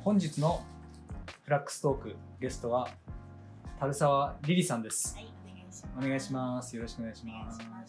本日のフラックストークゲストは樽沢リリさんです。 はい、お願いします。 お願いします。よろしくお願いします。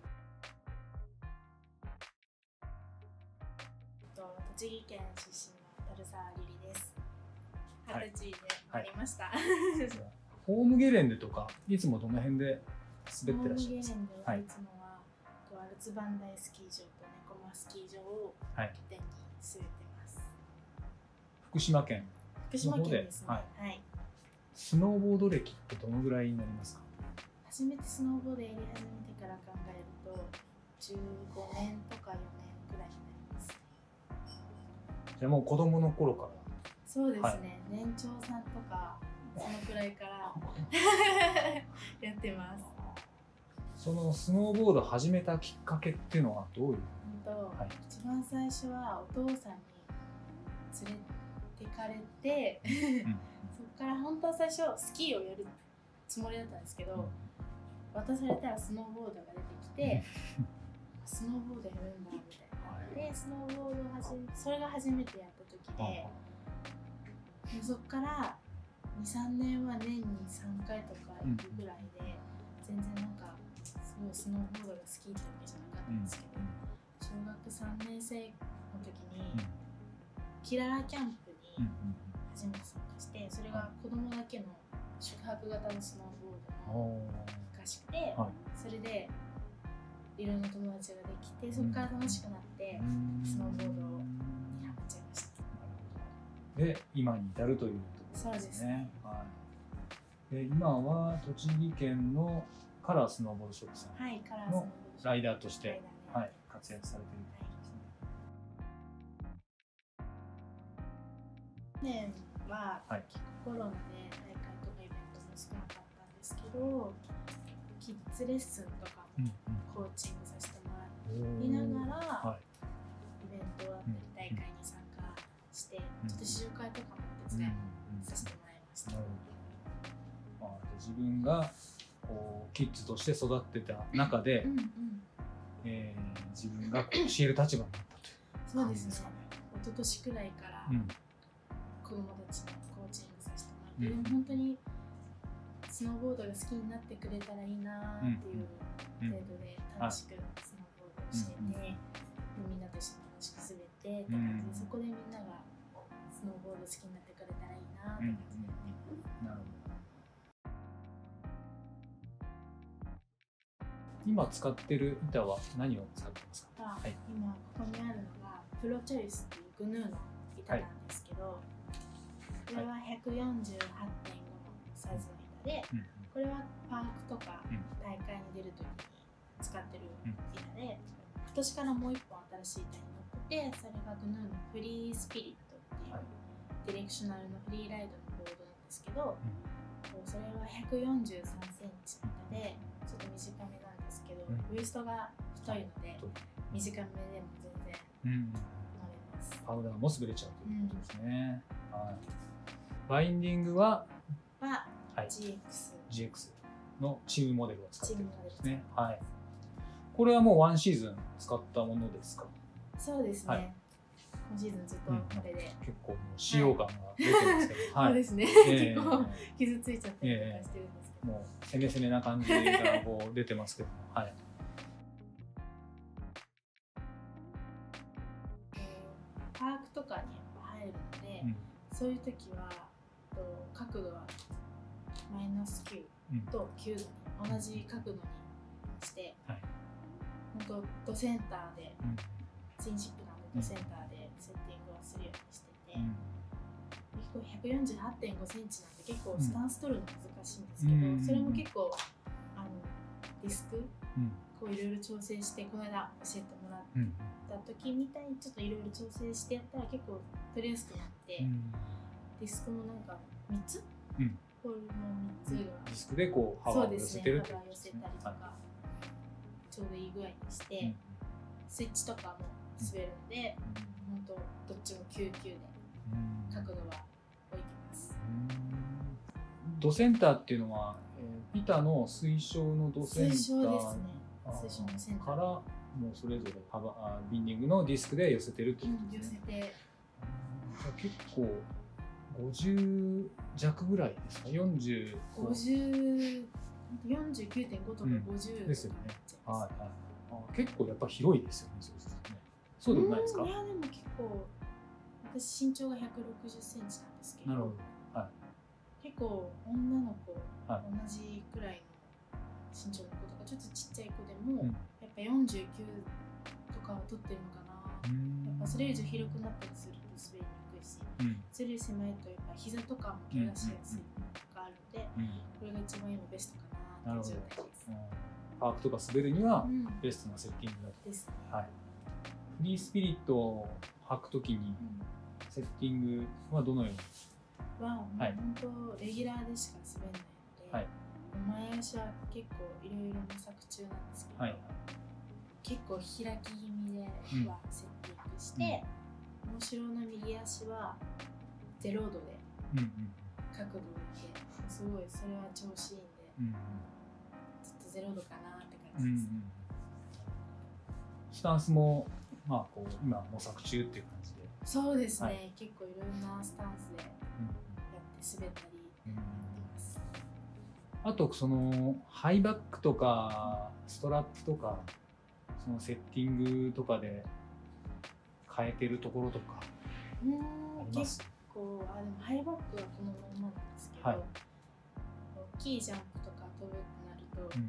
栃木県出身の樽沢リリです。20歳でなりました。はい、 ホームゲレンデとかいつもどの辺で滑ってらっしゃいますか？ ホームゲレンデはいつもはアルツバンダイスキー場と猫間スキー場を拠点に滑ってます。 福島県ですね。 はい。スノーボード歴ってどのぐらいになりますか？ 初めてスノーボードやり始めてから考えると15年とか4年くらいになります。 じゃあもう子供の頃から。 そうですね、年長さんとかそのくらいからやってます。 そのスノーボードを始めたきっかけっていうのはどういう？ 一番最初はお父さんに連れてかれてそこから本当は最初スキーをやるつもりだったんですけど、渡されたらスノーボードが出てきてスノーボードやるんだみたいなで、スノーボードそれが初めてやった時で、そこから2、3年は年に3回とか行くぐらいで、全然なんかすごいスノーボードが好きってわけじゃなかったんですけど、小学3年生の時にキララキャンプに初めて参加して、それが子供だけの宿泊型のスノーボードの合宿で、それでいろんな友達ができて、そこから楽しくなってスノーボードにハマっちゃいました。 で今に至るということですね。で今は栃木県のカラースノーボードショップさんのライダーとして活躍されているということですね。 去年は結構コロナで大会とかイベントも少なかったんですけど、キッズレッスンとかもコーチングさせてもらいながらイベントだったり大会に参加して、ちょっと試乗会とかもお手伝いさせてもらいました。 自分がこうキッズとして育ってた中で、自分がこう教える立場になったという感じですかね。 一昨年くらいから子供たちのコーチングさせてもらって、でも本当にスノーボードが好きになってくれたらいいなっていう程度で楽しくスノーボードをしてて、みんなと一緒に楽しく滑ってって感じで、そこでみんながスノーボード好きになってくれたらいいなって感じで。 なるほど。今使ってる板は何を使ってますか？ 今ここにあるのがプロチョイスっていうグヌーの板なんですけど、これは 148.5 のサイズの板で、これはパークとか大会に出るときに使ってる板で、今年からもう一本新しい板に乗ってて、それがグヌーのフリースピリットっていうディレクショナルのフリーライドのボードなんですけど、それは143センチの板でちょっと短めなんですけど、ウエストが太いので短めでも全然乗れます。 パウダーも滑れちゃうということですね。バインディングは GX のチームモデルを使っているんですね。これはもうワンシーズン使ったものですか？ そうですね。今シーズンずっとこれで、 結構もう使用感が出てますけど、 そうですね。結構傷ついちゃったりとかしてるんですけど、 もう攻め攻めな感じがこう出てますけども、パークとかに入るので、そういう時は角度はマイナス9と9度に同じ角度にして、本当ドセンターでツインシップなんでドセンターでセッティングをするようにしてて、結構 148.5 センチなんで結構スタンス取るの難しいんですけど、それも結構ディスクこういろいろ調整して、この間教えてもらった時みたいにちょっといろいろ調整してやったら結構取りやすくなって、ディスクもなんか3つ、ホールの3つがディスクでこう幅を寄せてるって幅を寄せたりとかちょうどいい具合にして、スイッチとかも滑るので、本当どっちも99で角度は置いてます。 ドセンターっていうのは板の推奨のドセンターからもうそれぞれビンディングのディスクで寄せてるってことですね。寄せて結構50弱ぐらいですか。 49.5とか50 ですよね。はいはい。結構やっぱ広いですよね。そうでもないですか。 いやでも結構私身長が160センチなんですけど。 なるほど。はい。 結構女の子、同じくらいの身長の子とかちょっとちっちゃい子でも、やっぱ49とかは取ってるのかな。やっぱそれ以上広くなったりすると滑りにくいし、それより狭いとやっぱ膝とかも怪我しやすいのがあるので、これが一番今ベストかなっていう状態です。 パークとか滑るにはベストなセッティングだと。 ですね。 はい。フリースピリットを履くときにセッティングはどのように？ 本当レギュラーでしか滑らないので、前足は結構いろいろ模索中なんですけど、結構開き気味ではセッティングして、大城の右足はゼロ度で角度を置いて、すごいそれは調子いいんで、ちょっとゼロ度かなって感じです。 スタンスもまあこう今模索中っていう感じで。 そうですね。結構いろんなスタンスでやって滑ったりやってます。 あとそのハイバックとかストラップとかそのセッティングとかで変えてるところとかあります？ 結構でもハイバックはこのままなんですけど、大きいジャンプとか飛ぶってなると、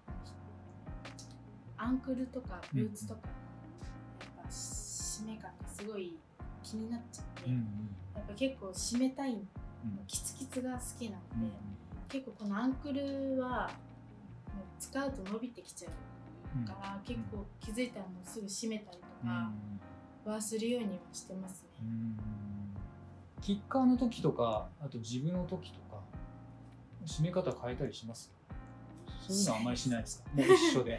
アンクルとかブーツとかのやっぱ締め感がすごい気になっちゃって、やっぱ結構締めたいキツキツが好きなので、結構このアンクルはもう使うと伸びてきちゃうから、結構気づいたらもうすぐ締めたりとかはするようにはしてますね。 キッカーの時とか、あと自分の時とか締め方変えたりします？そういうのはあんまりしないですか？もう一緒で。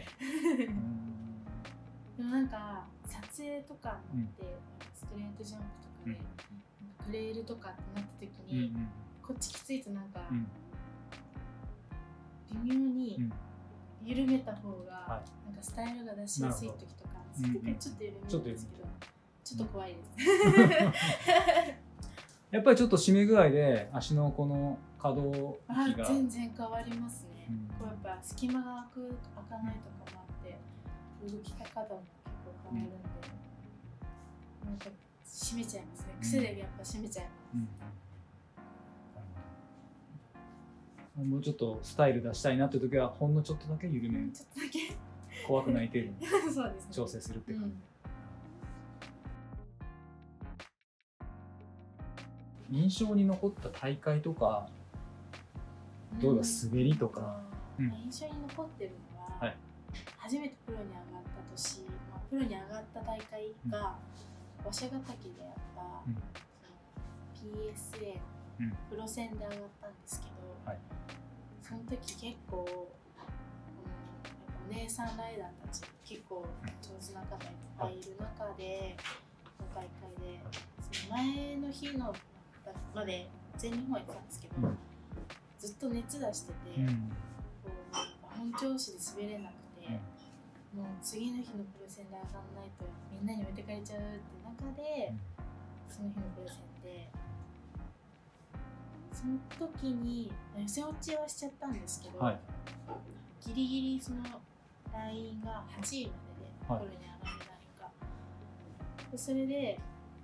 でもなんか撮影とかってストレートジャンプとかでクレールとかってなった時に、こっちきついとなんか微妙に緩めた方がなんかスタイルが出しやすい時とか、そういう時はちょっと緩めるんですけど、ちょっと怖いです。 やっぱりちょっと締め具合で足のこの可動域が全然変わりますね。こうやっぱ隙間が開かないとかもあって、動き方も結構変わるんで、なんか締めちゃいますね。癖でやっぱ締めちゃいます。 もうちょっとスタイル出したいなっていう時はほんのちょっとだけ緩める。 ちょっとだけ怖くない程度にそうですね、 調整するっていう感じ。印象に残った大会とか、どうだ、滑りとか。 印象に残ってるのは、初めてプロに上がった年、プロに上がった大会が早稲ヶ岳でやった、PSA のプロ戦で上がったんですけど、その時結構お姉さんライダーたち結構上手な方いっぱいいる中での大会で、その前の日のまで全日本行ってたんですけど、ずっと熱出してて、本調子で滑れなくて、もう次の日のプロ戦で上がらないとみんなに置いてかれちゃうって中で、その日のプロ戦で、その時に予選落ちはしちゃったんですけど、ギリギリそのラインが8位までで、プロに上がるラインが。でそれで、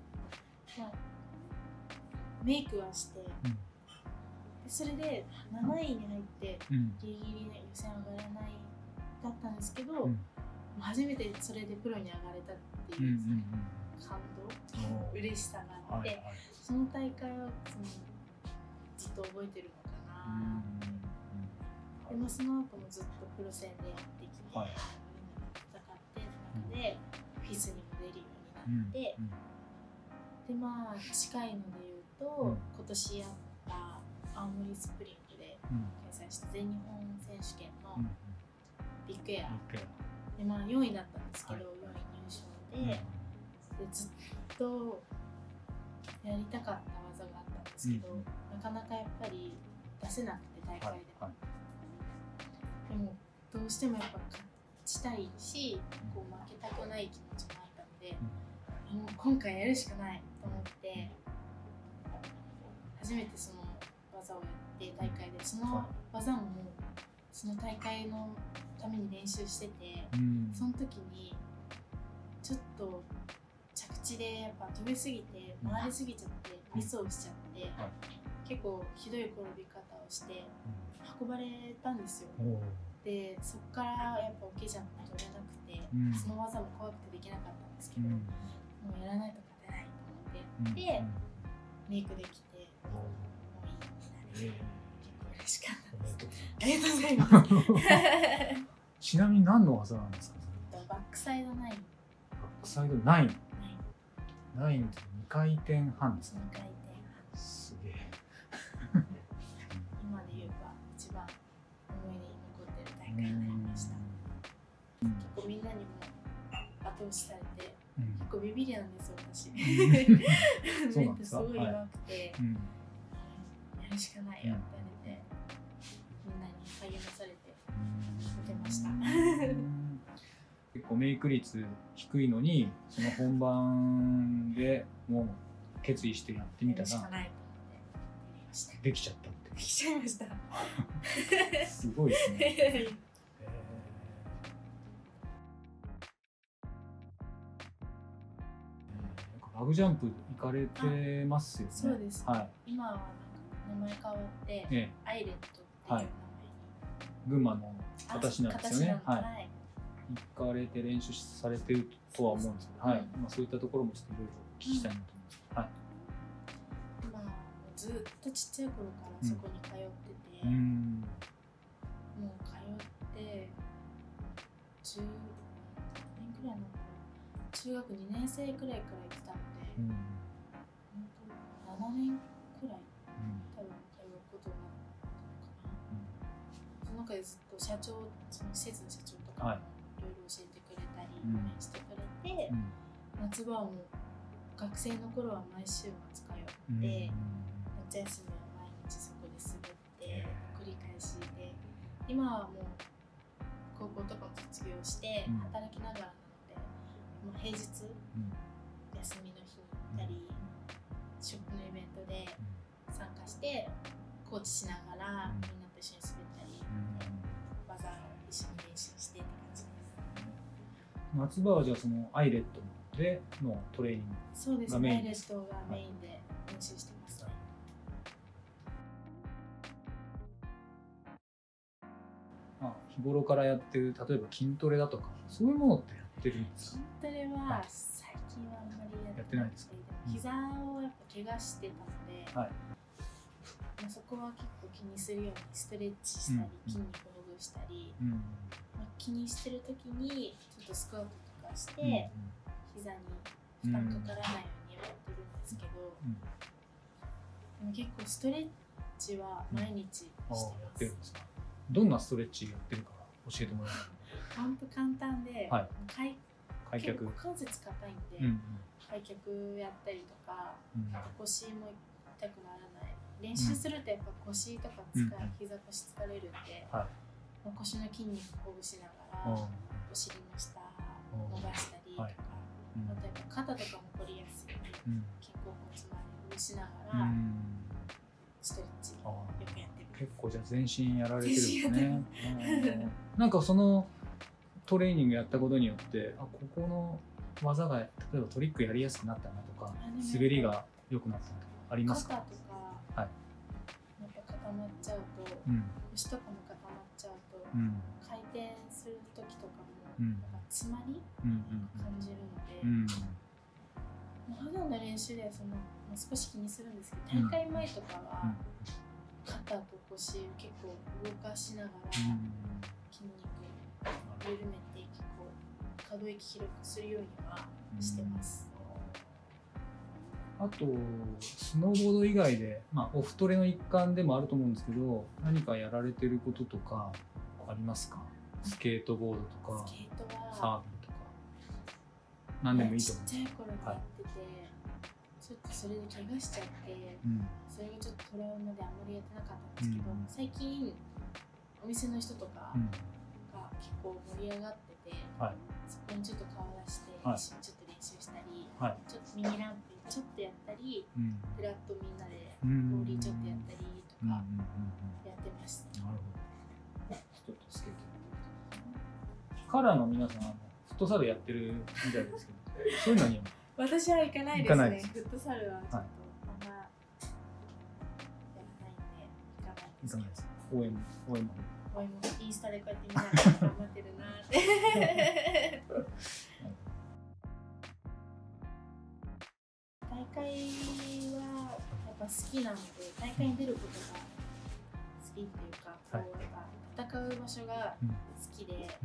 メイクはして、でそれで7位に入って、ギリギリ予選上がらないだったんですけど、初めてそれでプロに上がれたっていう感動、嬉しさがあって、その大会をずっと覚えてるのかな。でもその後もずっとプロ戦でやってきて、戦って中でフィスにも出るようになって、で近いので言うと、今年やった青森スプリントで開催した全日本選手権のビッグエアで、4位だったんですけど、4位入賞で、ずっとやりたかった技があったんですけど、なかなかやっぱり出せなくて、大会でも。でもどうしてもやっぱ勝ちたいし、こう負けたくない気持ちもあったので、もう今回やるしかないと思って、 初めてその技をやって大会で、その技もその大会のために練習してて、その時にちょっと着地でやっぱ飛びすぎて回りすぎちゃってミスをしちゃって、結構ひどい転び方をして運ばれたんですよ。でそこからやっぱ大きいジャンプ取れなくて、その技も怖くてできなかったんですけど、もうやらないと勝てないと思って、でメイクできてもういいってなり、結構嬉しかったです。ありがとうございます。 ちなみに何の技なんですか？ バックサイド9。バックサイド9。9って2回転半ですね。 2回転半。 すげえ。 今で言えば一番思い出に残ってる大会になりました。結構みんなにも後押しされて、結構ビビりなんですよ私。 そうなんですか。 すごい弱くて、やるしかないよって言われて、みんなに励まされて見てました。 結構メイク率低いのに、その本番でもう決意してやってみたらできちゃったって。 できちゃいました。 すごいですね。バグジャンプ行かれてますよね。 そうです。今はなんか名前変わってアイレットっていう名前に。群馬の私なんですよね。行かれて練習されてるとは思うんですけど、そういったところもちょっといろいろ聞きたいなと思います。 今ずっとちっちゃい頃からそこに通ってて、もう通って10年くらいの中学2年生くらいから行ってたので、7年くらい多分通うことになったのかな。その中でずっと社長、その施設の社長とかもいろいろ教えてくれたり応援してくれて、夏場はもう学生の頃は毎週末通って、夏休みは毎日そこで滑って繰り返しで、今はもう高校とかも卒業して働きながらなので、もう平日、休みの日に行ったり、ショップのイベントで参加してコーチしながらみんなと一緒に滑ったり、技を一緒に練習してって感じです。 夏場はじゃあそのアイレットでのトレーニング。 そうですね、アイレットがメインで練習してますね。 日頃からやってる、例えば筋トレだとかそういうものってやってるんですか？ 筋トレは最近はあんまりやってないですけど、膝をやっぱ怪我してたので、そこは結構気にするようにストレッチしたり、筋肉をほぐしたり、気にしてる時にちょっとスクワットとかして、膝に負担かからないようにやってるんですけど、でも結構ストレッチは毎日してます。 やってるんですか？どんなストレッチやってるか教えてもらえますか？ 本当簡単で、 開脚、 関節硬いんで、開脚やったりとか、腰も痛くならない。練習するとやっぱ腰とか膝腰疲れるんで、腰の筋肉ほぐしながら、お尻の下伸ばしたりとか、あとやっぱ肩とかも凝りやすいので、肩甲骨周りほぐしながら、ストレッチよくやってる。 結構じゃあ全身やられてるんですね。なんかそのトレーニングやったことによって、ここの技が例えばトリックやりやすくなったなとか、滑りが良くなったとかありますか？ 肩とか、やっぱ固まっちゃうと、腰とかも固まっちゃうと、回転する時とかも詰まり感じるので、普段の練習では少し気にするんですけど、大会前とかは肩と腰を結構動かしながら筋肉緩めて結構可動域広くするようにはしてます。 あとスノーボード以外で、オフトレの一環でもあると思うんですけど、何かやられてることとかありますか？スケートボードとかサーフィンとか何でもいいと思う。 ちっちゃい頃にやってて、ちょっとそれで怪我しちゃって、それがちょっとトラウマであんまりやってなかったんですけど、最近お店の人とかが結構盛り上がってて、そこにちょっと顔出して一緒にちょっと練習したり、 ちょっとミニランプちょっとやったり、フラットみんなでローリーちょっとやったりとかやってました。なるほど。 ちょっとスケートカラーの皆さんフットサルやってるみたいですけど、そういうのには私は行かないですね。フットサルはちょっとあんまやらないんで行かないですけど。応援もインスタでこうやってみんなで頑張ってるなって。大会はやっぱ好きなので、大会に出ることが好きっていうか、こうやっぱ戦う場所が好きで、やっ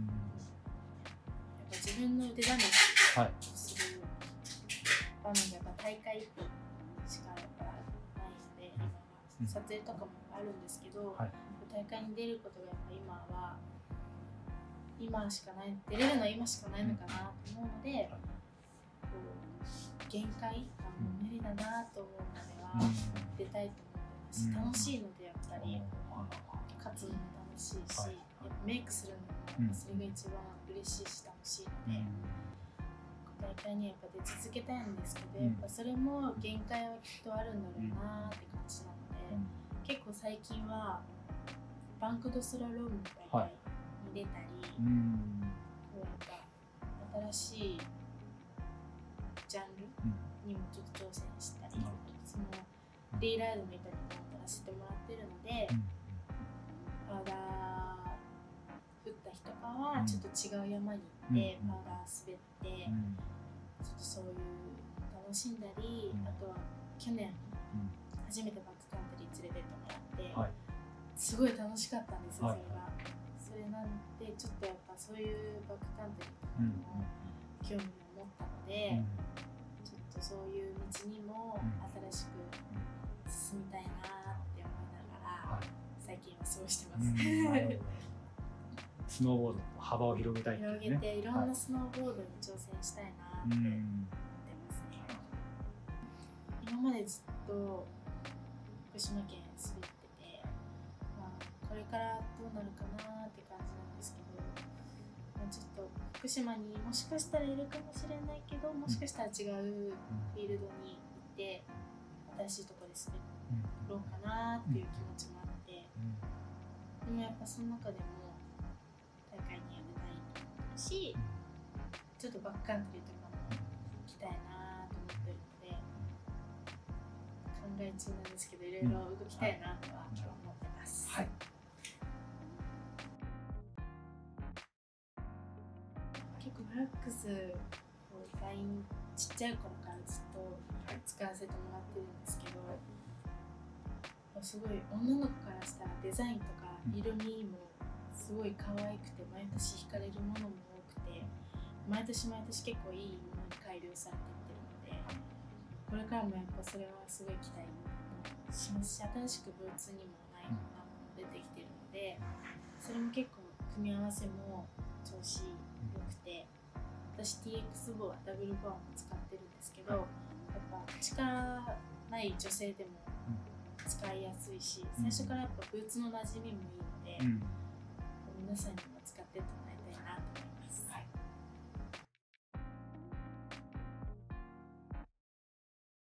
ぱ自分の腕試しする場面がやっぱ大会しかやっぱないので、今は撮影とかもあるんですけど、大会に出ることがやっぱ今は今しかない、出れるのは今しかないのかなと思うので、こう限界無理だなと思うのでは出たいと思ってますし、楽しいのでやっぱり勝つのも楽しいし、やっぱメイクするのもそれが一番嬉しいし楽しいので、大会にやっぱ出続けたいんですけど、やっぱそれも限界はきっとあるんだろうなって感じなので、結構最近はバンクドスラロームの大会に出たり、こうやっぱ新しいジャンルにもちょっと挑戦したり、そのフリーライドの板にもやらせてもらってるので、パウダー振った日とかはちょっと違う山に行ってパウダー滑って、ちょっとそういう楽しんだり、あとは去年初めてバックカントリー連れてってもらって、すごい楽しかったんですよ、それが。それなんでちょっとやっぱそういうバックカントリーとかにも興味を持ったので、ちょっとそういう道にも新しく進みたいなって思いながら、最近は過ごしてます。 スノーボードの幅を広げたいっていうね。 広げていろんなスノーボードに挑戦したいなって思ってますね。今までずっと福島県滑ってて、これからどうなるかなって感じなんですけど、ちょっと福島にもしかしたらいるかもしれないけど、もしかしたら違うフィールドに行って新しいところで滑ろうかなっていう気持ちもあって、でもやっぱその中でも大会には出たいと思ってるし、ちょっとバックカントリーとかも行きたいなと思ってるので、考え中なんですけど、いろいろ動きたいなとは思ってます。結構フラックスをラインちっちゃい頃からずっと使わせてもらってるんですけど、すごい女の子からしたらデザインとか色味もすごい可愛くて、毎年惹かれるものも多くて、毎年毎年結構いいものに改良されていってるので、これからもやっぱそれはすごい期待しますし、新しくブーツにもないものも出てきてるので、それも結構組み合わせも調子良くて、私 TX ボアダブルボアも使ってるんですけど、やっぱ力ない女性でも使いやすいし、最初からやっぱブーツの馴染みもいいので、皆さんにも使ってってもらいたいなと